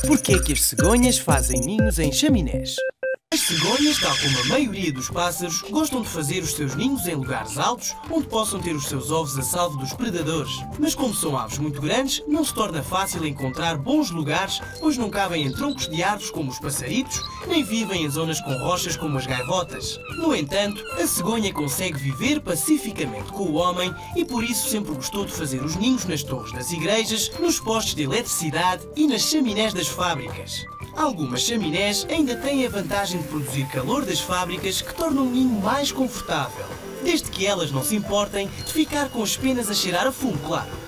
Porquê é que as cegonhas fazem ninhos em chaminés? As cegonhas, tal como a maioria dos pássaros, gostam de fazer os seus ninhos em lugares altos, onde possam ter os seus ovos a salvo dos predadores. Mas como são aves muito grandes, não se torna fácil encontrar bons lugares, pois não cabem em troncos de árvores como os passaritos, nem vivem em zonas com rochas como as gaivotas. No entanto, a cegonha consegue viver pacificamente com o homem e por isso sempre gostou de fazer os ninhos nas torres das igrejas, nos postes de eletricidade e nas chaminés das fábricas. Algumas chaminés ainda têm a vantagem de produzir calor das fábricas que torna o ninho mais confortável, desde que elas não se importem de ficar com as penas a cheirar a fumo, claro.